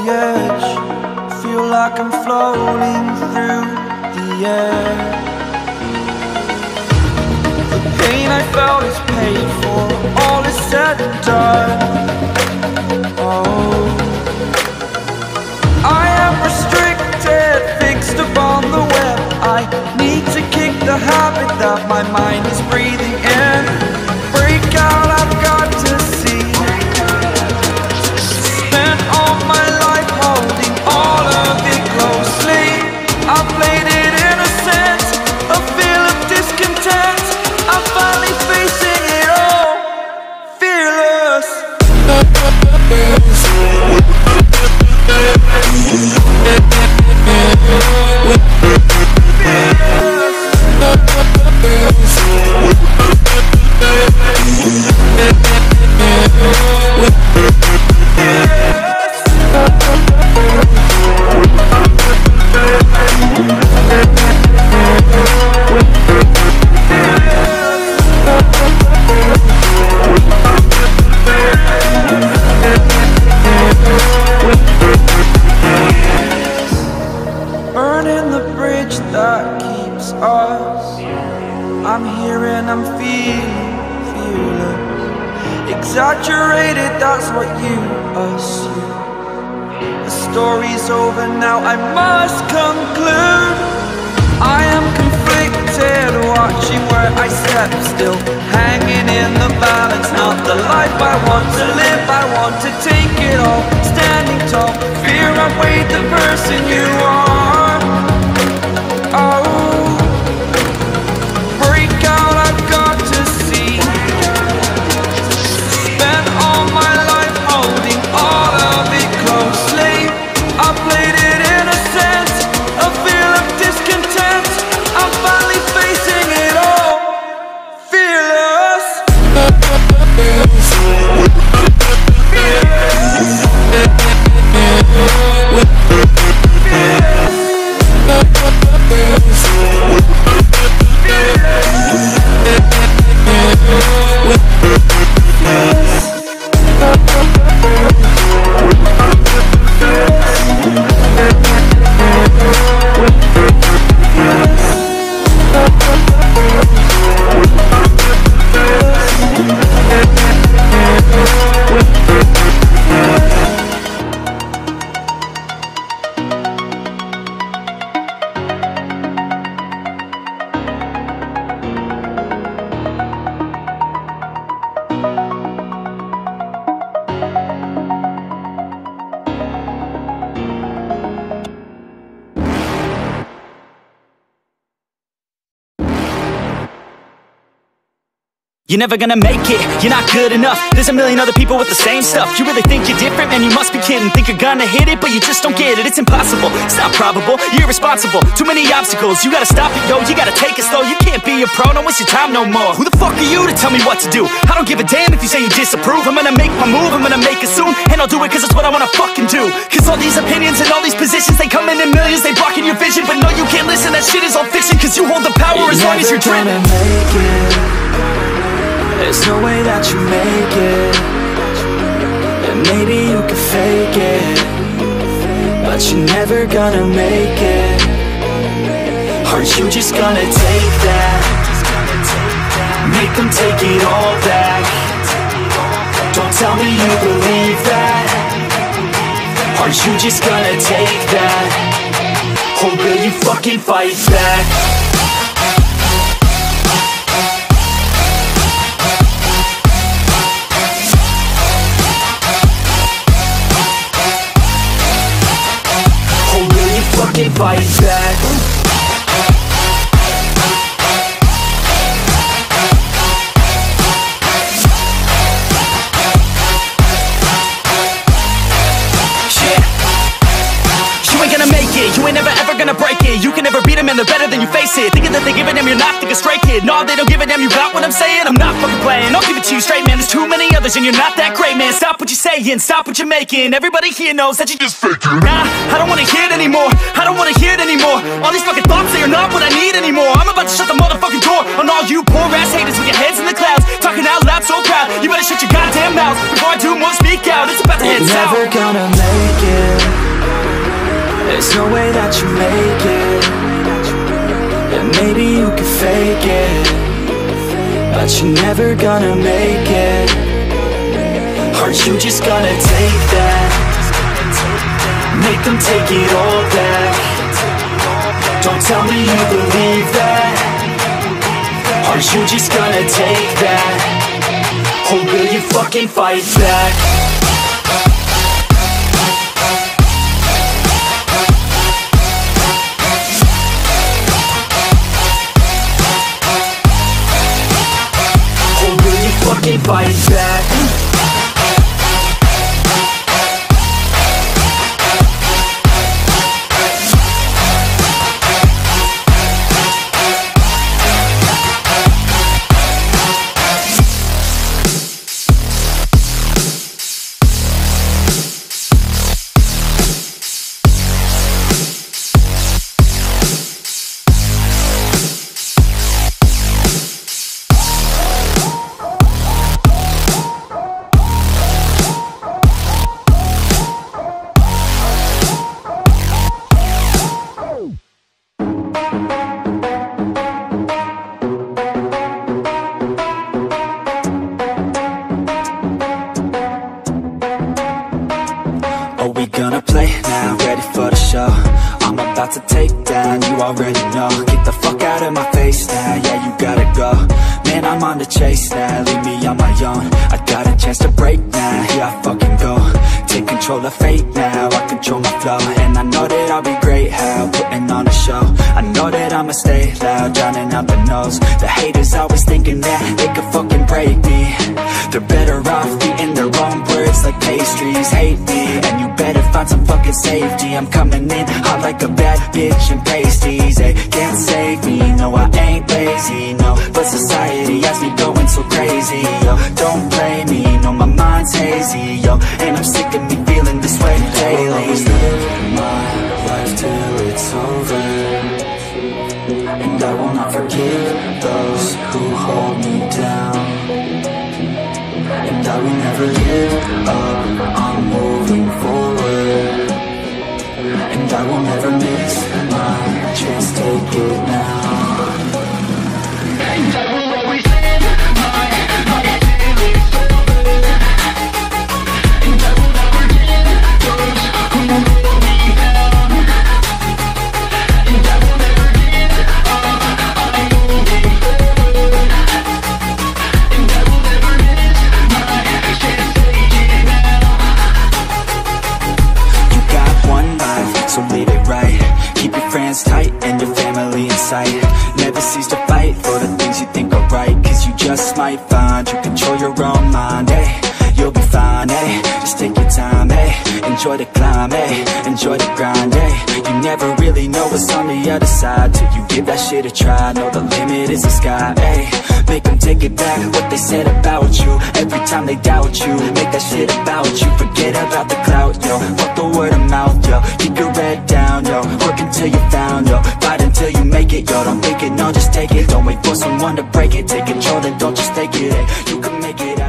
the edge, feel like I'm floating through the air. The pain I felt is paid for, all is said and done. Oh, I am restricted, fixed upon the web. I need to kick the habit that my mind is breathing in. Break out, I've got to see. Spent all my life holding all of it closely. I played it innocent, a feel of discontent. I'm finally facing it all, fearless. Burning the bridge that keeps us. I'm here and I'm feeling fearless. Exaggerated, that's what you assume. The story's over now, I must conclude. I am conflicted, watching where I step still, hanging in the balance. Not the life I want to live, I want to take it all. Standing tall, fear outweighed the person you are. Oh, break out, I've got to see. Spent all my life holding all of it closely. I played it innocent, a feel of discontent. I'm finally facing it all, fearless. You're never gonna make it, you're not good enough. There's a million other people with the same stuff. You really think you're different? Man, you must be kidding. Think you're gonna hit it, but you just don't get it. It's impossible, it's not probable, you're irresponsible. Too many obstacles, you gotta stop it, yo. You gotta take it slow, you can't be a pro. Don't waste your time no more. Who the fuck are you to tell me what to do? I don't give a damn if you say you disapprove. I'm gonna make my move, I'm gonna make it soon. And I'll do it cause it's what I wanna fucking do. Cause all these opinions and all these positions, they come in millions, they blocking your vision. But no, you can't listen, that shit is all fiction. Cause you hold the power as long as you're dreaming. There's no way that you make it, and maybe you can fake it, but you're never gonna make it. Aren't you just gonna take that? Make them take it all back. Don't tell me you believe that. Aren't you just gonna take that? Or will you fucking fight back? Fight back. You ain't gonna make it, you ain't never ever gonna break it. You can never beat them and they're better than you face it. Thinking that they give a damn, you're not, think a stray kid. No, they don't give a damn, you got what I'm saying? I'm not fucking playing, I'll give it to you straight, man. There's too many others and you're not that great, man. Stop what you're saying, stop what you're making. Everybody here knows that you just faking. Nah, I don't wanna hear it anymore, I don't wanna hear it anymore. All these fucking thoughts, they are not what I need anymore. I'm about to shut the motherfucking door on all you poor ass haters with your heads in the clouds, talking out loud so proud. You better shut your goddamn mouth before I do more, speak out. It's about to head south. Never gonna make it, There's no way that you make it. And maybe you can fake it, but you're never gonna make it. Aren't you just gonna take that? Make them take it all back. Don't tell me you believe that. Aren't you just gonna take that? Or will you fucking fight back? Or will you fucking fight back? Are we gonna play now? Ready for the show? I'm about to take down, you already know. Get the fuck out of my face now, yeah, you gotta go. Man, I'm on the chase now, leave me on my own. I got a chance to break now, here I fucking go. Take control of fate now, I control my flow. And I know that I'll be great, how, putting on a show. I know that I'ma stay loud, drowning out the noise. The haters always thinking that they could fucking break me. They're better off eating their own words like pastries. Hate me, and you better find some fucking safety. I'm coming in hot like a bad bitch and pasties. They can't save me, no I ain't lazy, no. But society has me going so crazy, yo. Don't blame me, no my mind's hazy, yo. And I'm sick of me feeling this way daily. I will always live my life till it's over, and I will not forgive those who hold me down. And I will never give up, I'm moving forward. And I will never miss my chance, take it now. And I will always live my life till it's over, and I will never give those who hold me down. And I will never give up, I'm moving forward. And I will never miss my chance, take it now. You got one life, so live it right. Keep your friends tight and your family in sight. Never cease to fight for the things you think are right, cause you just might find you control your own mind, eh? You'll be fine, eh? Just take your time, eh? Enjoy the climb, eh? Enjoy the grind, eh? You never really know what's on the other side till you give that shit a try. Know the limit is the sky, eh? Make them take it back, what they said about you. Every time they doubt you, make that shit about you. Forget about the clout, yo. Fuck the word of mouth, yo. Keep your head down, yo. Work until you found, yo. Fight until you make it, yo. Don't think it, no, just take it. Don't wait for someone to break it. Take control, then don't just take it, eh? You can make it out.